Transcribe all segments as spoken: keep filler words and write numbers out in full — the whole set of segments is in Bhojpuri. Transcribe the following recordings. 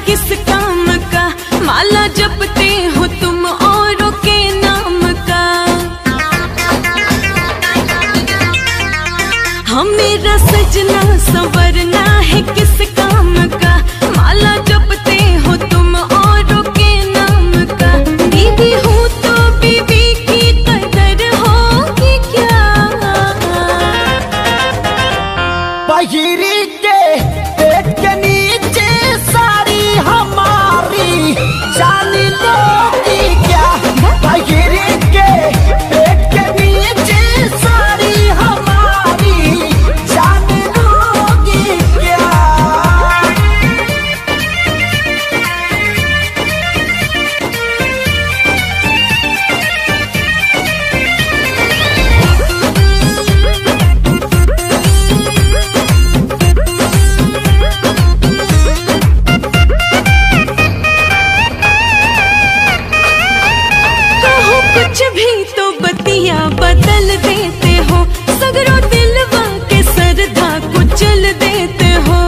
किस काम का, माला जपते हो तुम औरों के नाम का। हम मेरा सजना संवरना है किस काम का, माला जपते हो तुम औरों के नाम का। बीवी हूँ तो बीवी की कदर होगी क्या। बहिरी के पेट के नीचे सारी हमारी जान लोगी क्या। बहिरी के पेट के नीचे सारी हमारी जान लोगी क्या। कुछ भी तो बतिया बदल देते हो, सगरो दिलवा के सरधा कुचल देते हो।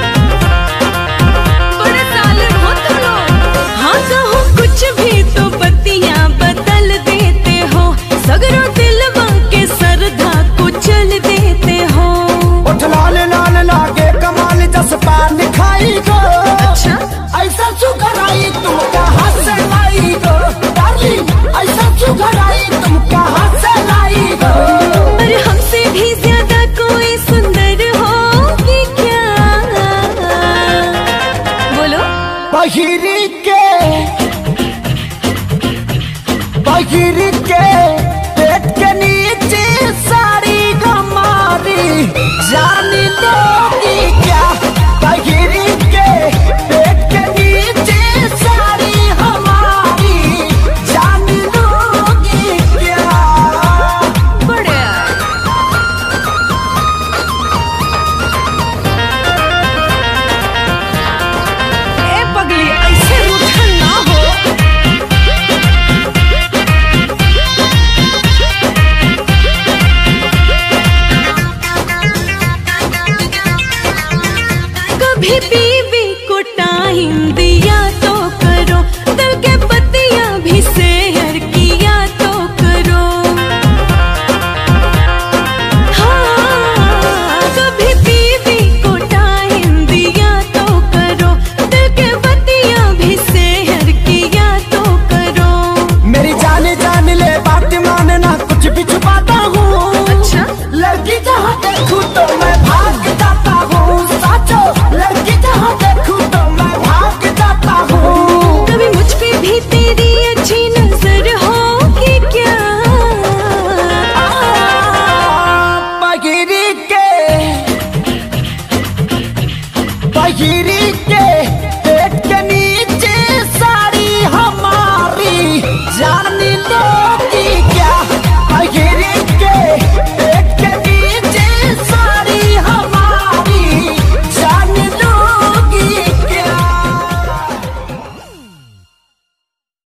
बड़े साले हो तुम लोग। हाँ कहो कुछ भी तो बतिया बदल देते हो, सगरो दिलवा के सरधा कुचल देते हो। उठ लाल लाल लागे कमाल जस पान खाई गो। अच्छा ऐसा सुगराई तुम कहाँ से लाई गो। डार्लिंग ऐसा सुगराई तुम कहाँ से लाई गो। पर हमसे भी ज्यादा कोई सुंदर होगी क्या। बोलो। बहिरी के बहिरी के पेट के नीचे सारी हमारी जान लोगी क्या। बहिरी के पेट के नीचे सारी हमारी जान लोगी क्या। बढ़िया। ए पगली ऐसे रूठन ना हो। कभी बीवी को टाइम दे